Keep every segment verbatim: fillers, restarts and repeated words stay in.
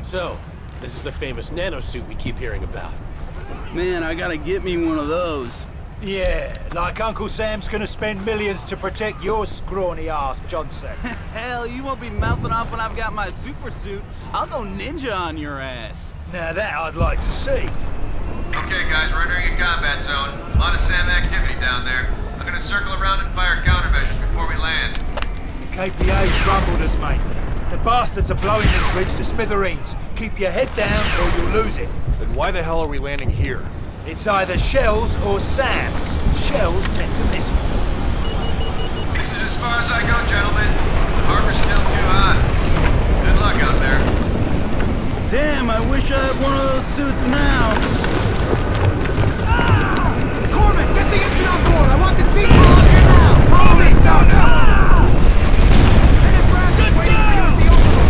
So, this is the famous nanosuit we keep hearing about. Man, I gotta get me one of those. Yeah, like Uncle Sam's gonna spend millions to protect your scrawny ass, Johnson. Hell, you won't be mouthing off when I've got my super suit. I'll go ninja on your ass. Now that I'd like to see. Okay, guys, we're entering a combat zone. A lot of SAM activity down there. I'm gonna circle around and fire countermeasures before we land. The K P A's rumbled us, mate. The bastards are blowing this ridge to smithereens. Keep your head down or you'll lose it. Then why the hell are we landing here? It's either shells or SAMs. Shells tend to miss me. This is as far as I go, gentlemen. The harbor's still too hot. Good luck out there. Damn, I wish I had one of those suits now. Ah! Corbin, get the engine on board! I want this beach ball out here now! Follow me, son! Ah! Lieutenant Brad is waiting for you at the overlook.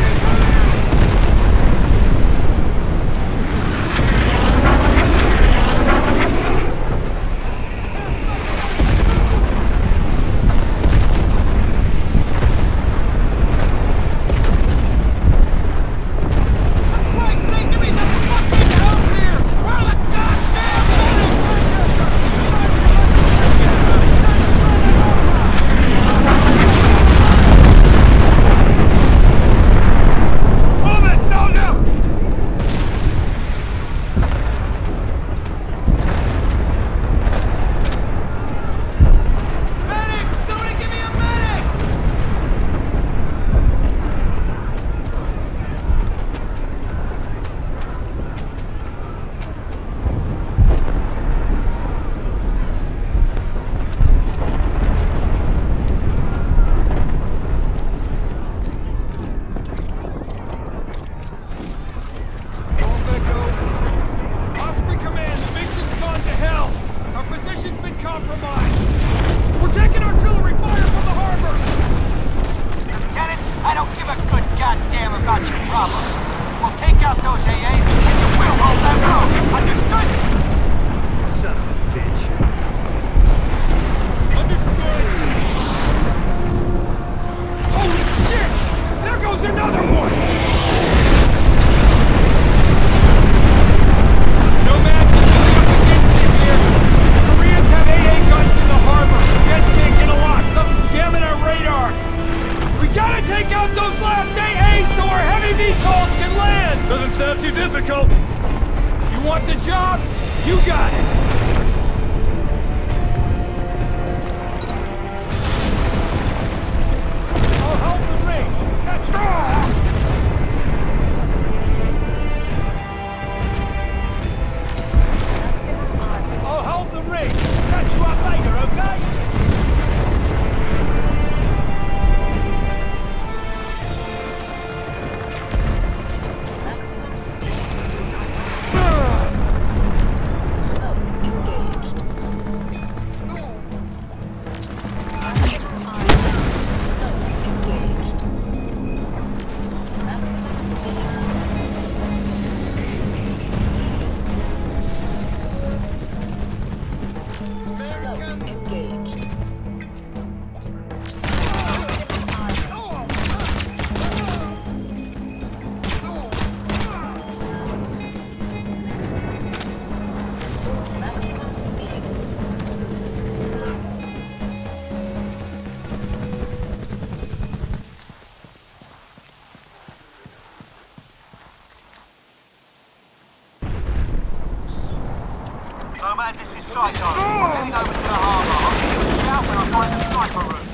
This is Psycho. I'm heading over to the harbour. I'll give you a shout when I find the sniper roost.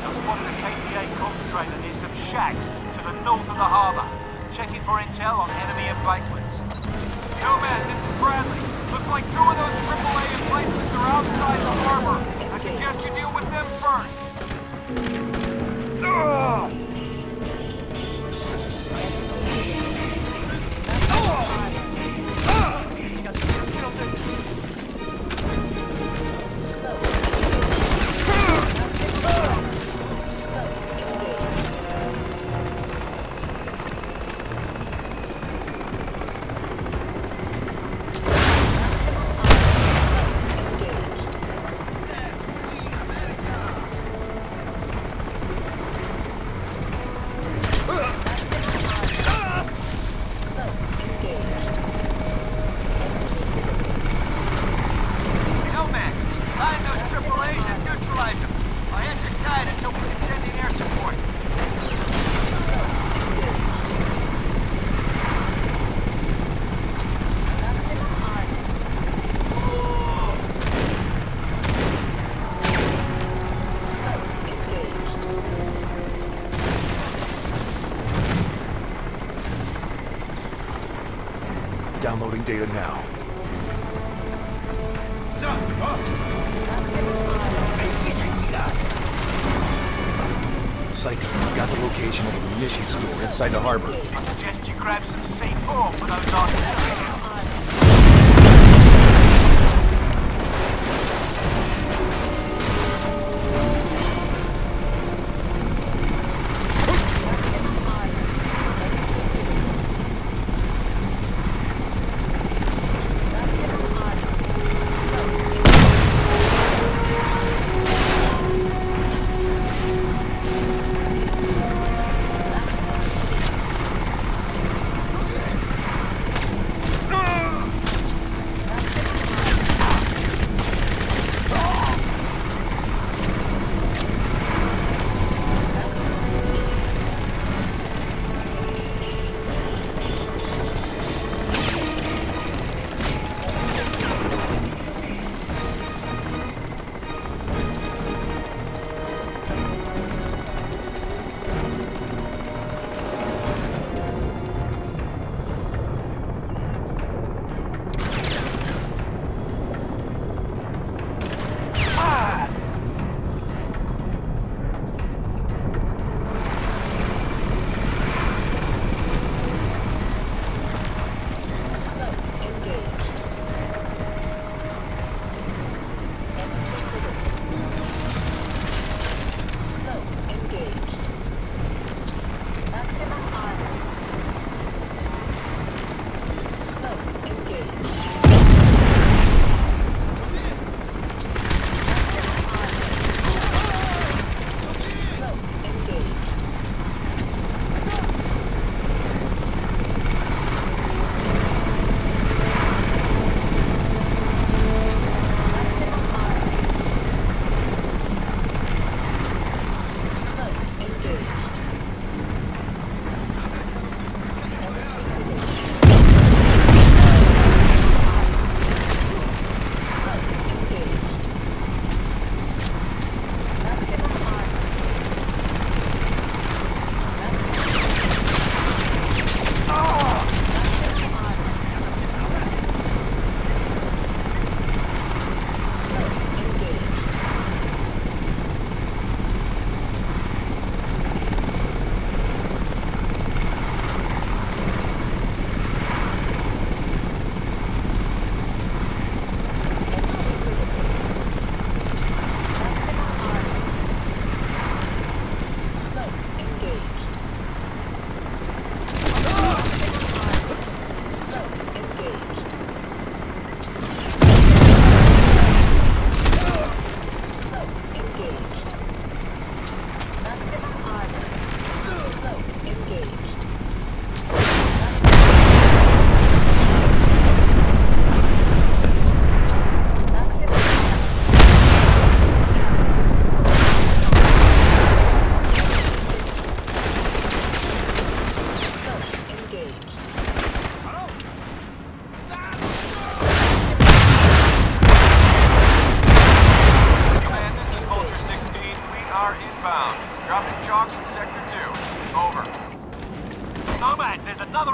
I spotted a K P A comms trailer near some shacks to the north of the harbor. Checking for intel on enemy emplacements. Nomad, this is Bradley. Looks like two of those triple A emplacements are outside the harbor. I suggest you deal with them first. Ugh! Downloading data now. Psycho, got the location of a munitions store inside the harbor. I suggest you grab some C four for those artillery units.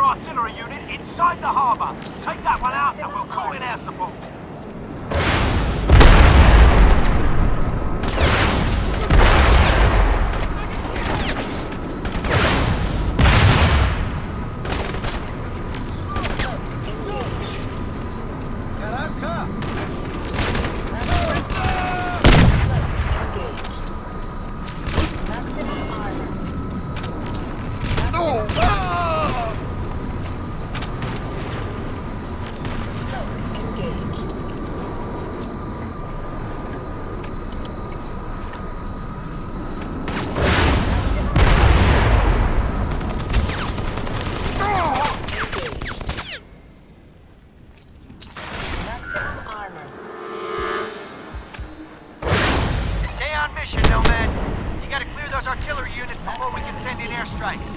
artillery unit inside the harbour. Take that one out and we'll call in air support. Artillery units before we can send in airstrikes.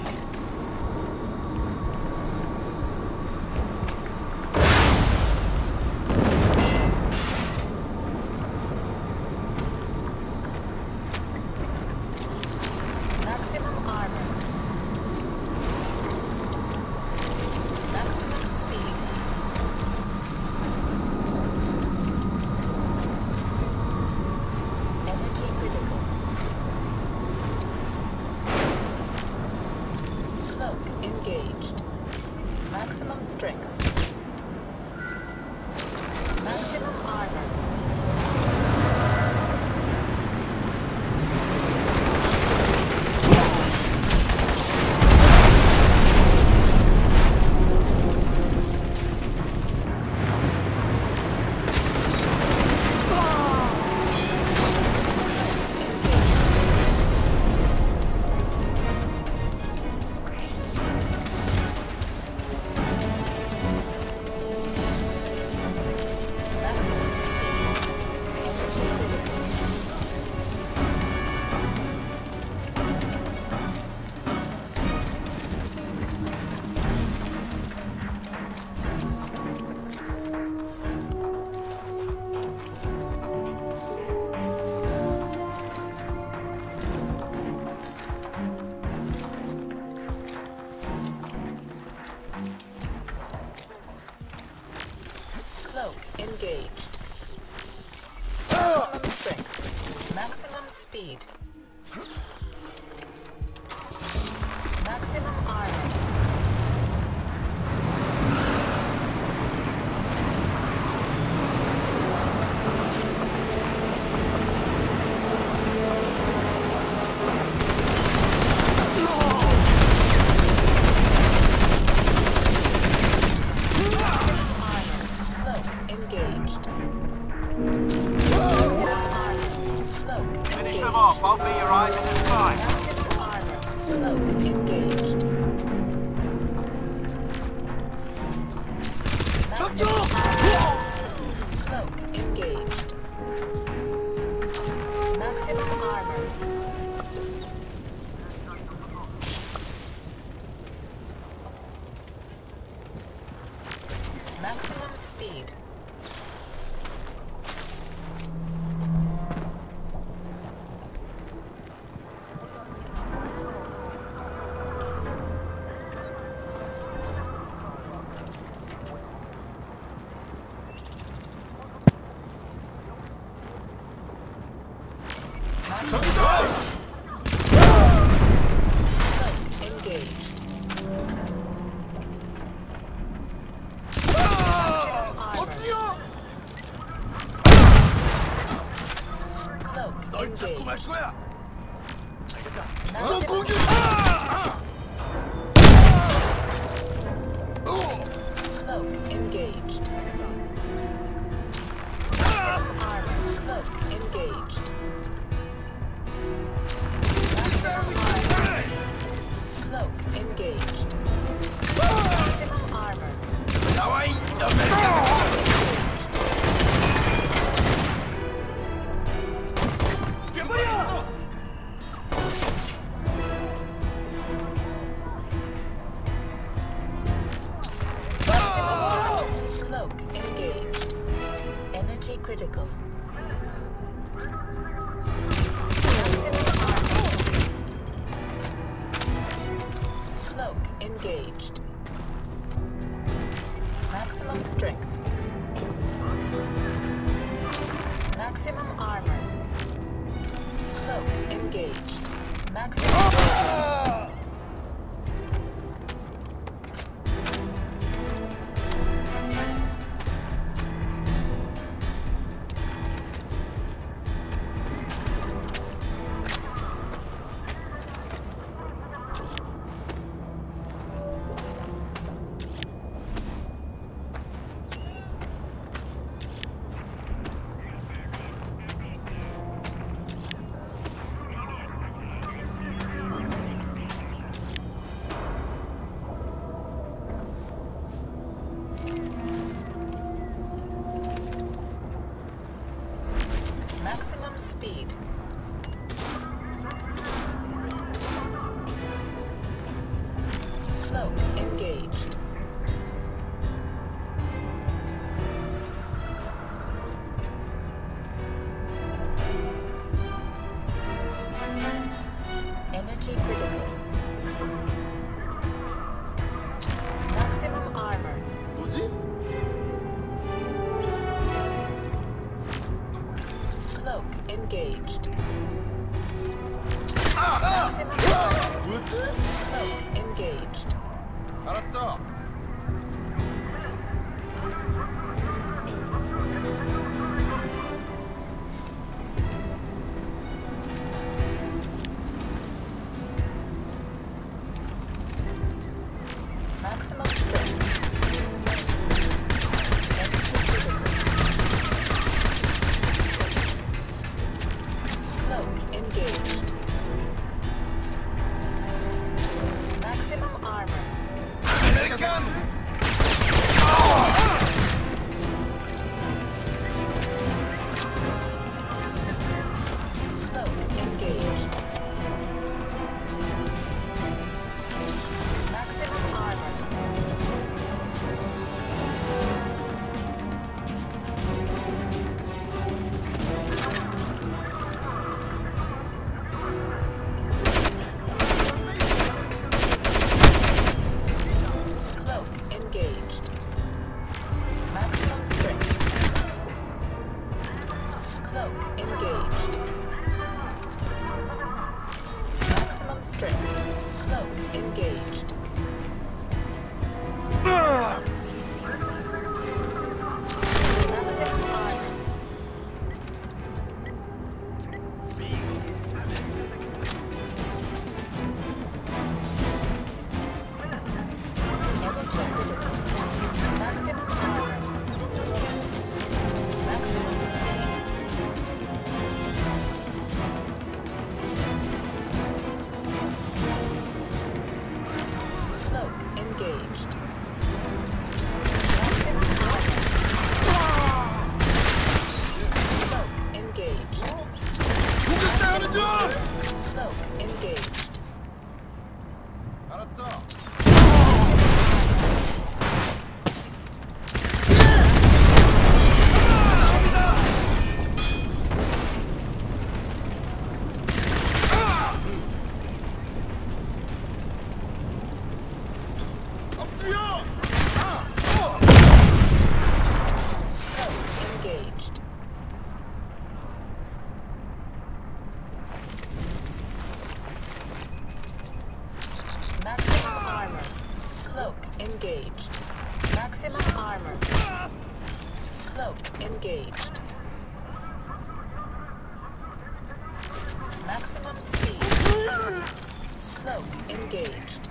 Maximum armor. Maximum speed. Energy critical. Engaged. Maximum strength. Maximum armor. Cloak engaged. Maximum strength. Maximum speed. Maximum armor. Finish them off. I'll be your eyes in the sky. Cloak engaged. Cloak engaged. Maximum armor. Maximum speed. 저기다! Engaged. 엎드려! Cloak 널 잡고 말 engaged. 거야! 너 공격! Cloak engaged. Armor. Cloak engaged. Cloak engaged. Maximum armor. 나와 이 놈의 녀석! 죽여버려! Cloak engaged. Energy critical. Maximum strength. Maximum armor. Cloak engaged. Maximum. Maximum speed. Cloak engaged. Energy critical. Maximum armor. Cloak engaged. Maximum armor. Cloak engaged. 알았다. Maximum strength. Energy critical. Cloak engaged. Maximum armor. American. Cloak engaged. Maximum armor. Cloak engaged. Maximum strength. Cloak engaged. Maximum strength. Cloak engaged. Maximum armor. Energy critical. Maximum armor. Maximum speed. Cloak engaged. Maximum armor. Cloak engaged. Cloak engaged. 알았다. Cloak engaged. Maximum armor. Cloak engaged. Maximum armor. Cloak engaged. Maximum speed. Cloak engaged.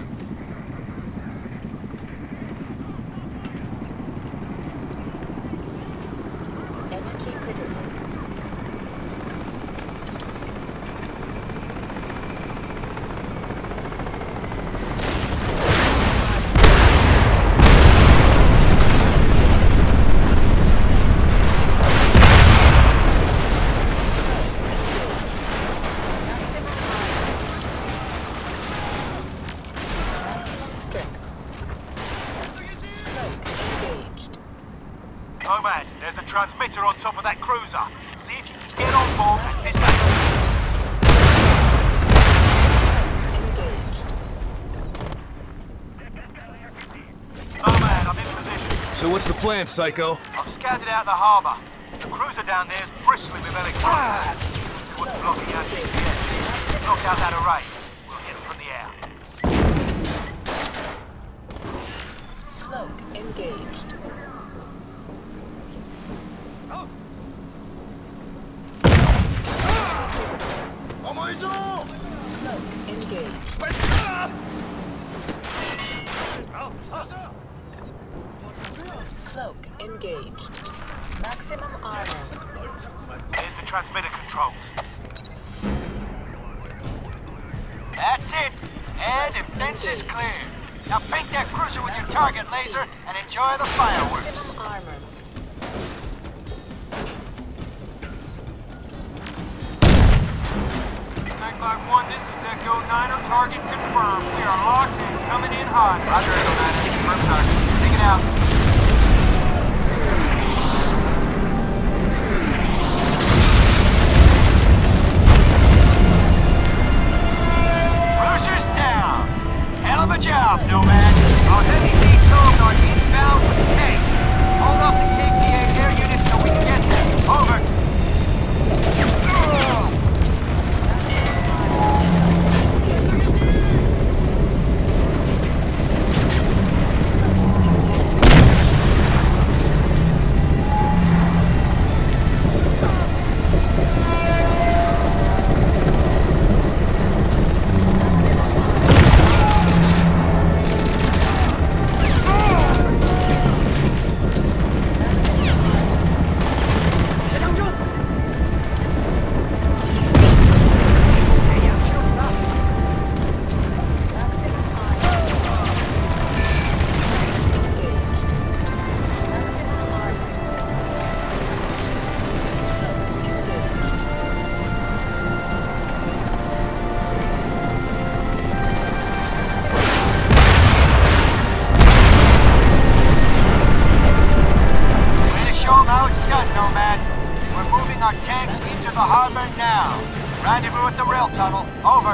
Energy critical. Nomad, there's a transmitter on top of that cruiser. See if you can get on board and disable it. Nomad, I'm in position. So what's the plan, Psycho? I've scouted out the harbour. The cruiser down there is bristling with electronics. Must be what's blocking our G P S. Knock out that array. We'll hit them from the air. Cloak engaged. Cloak engaged. Cloak engaged. Maximum armor. There's the transmitter controls. That's it. Head and fence is clear. Now paint that cruiser with your target laser and enjoy the fireworks. Maximum armor. Snakebite one, this is Echo nine. Target confirmed. We are locked and coming in hot. Roger, Echo nine. Confirm target. Take it out. Cruiser's down. Hell of a job, Nomad. Our heavy V TOWs are inbound with tanks. Hold off the K P A air units till we can get them. Over. Our tanks into the harbor now. Rendezvous at the rail tunnel. Over.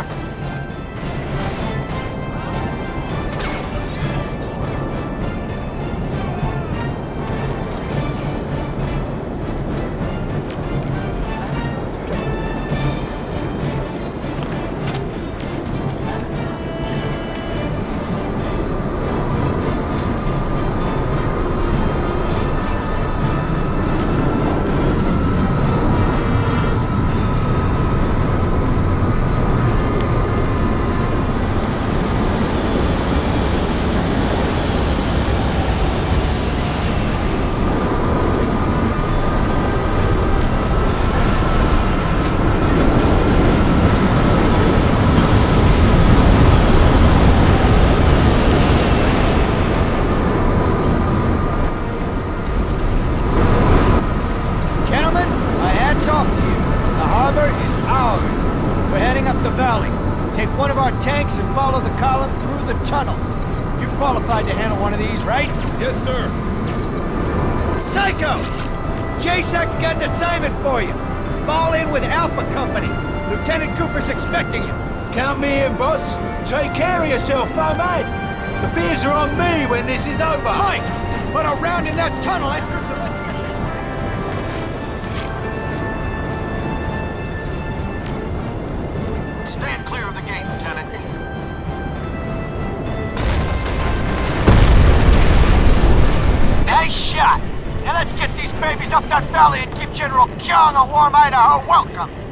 Tanks and follow the column through the tunnel. You're qualified to handle one of these, right? Yes, sir. Psycho! J SAC's got an assignment for you. Fall in with Alpha Company. Lieutenant Cooper's expecting you. Count me in, boss. Take care of yourself, Nomad. The beers are on me when this is over. Mike, put a round in that tunnel entrance and let's get this. Stand clear of the gate, Lieutenant. Nice shot! Now let's get these babies up that valley and give General Kyung a warm Idaho welcome!